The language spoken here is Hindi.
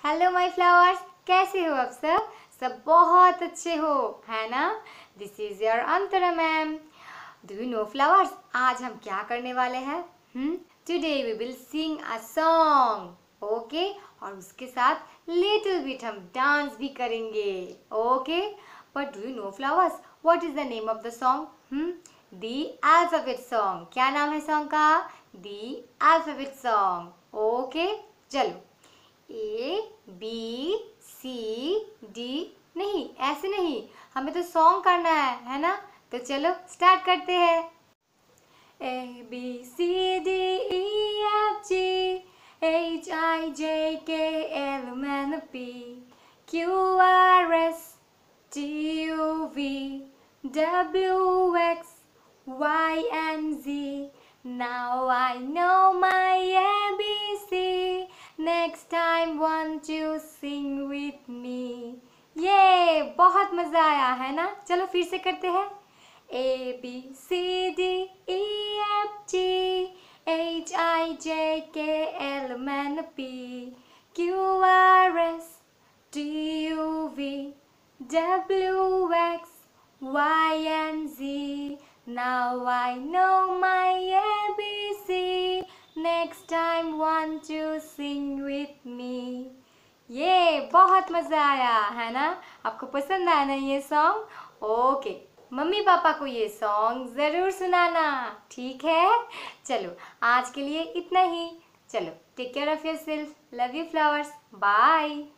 हेलो माय फ्लावर्स, कैसे हो आप सब? सब बहुत अच्छे हो, है ना? This is your Antara ma'am. Do you know flowers, आज हम क्या करने वाले हैं? Today we will sing a song, okay? और उसके साथ लिटिल बिट हम डांस भी करेंगे, ओके? But do you know flowers, what is the name of the song? The alphabet song. क्या नाम है सॉन्ग का? The alphabet song, okay? चलो, ए बी सी डी, नहीं ऐसे नहीं, हमें तो सॉन्ग करना है ना? तो चलो स्टार्ट करते हैं। A B C D E F G H I J K L M P Q R S T U V W X Y and Z. Now I know my ABC. Next time won't you sing with me? ये बहुत मजा आया है ना? चलो फिर से करते हैं। A B C D E F G H I J K L M N P Q R S T U V W X Y and Z. Now I know my ABC. Next time won't you sing with me? ये बहुत मज़ा आया है ना? आपको पसंद आया ना ये सॉन्ग? ओके, मम्मी पापा को ये सॉन्ग ज़रूर सुनाना, ठीक है? चलो आज के लिए इतना ही। चलो, take care of yourself. Love you flowers, bye.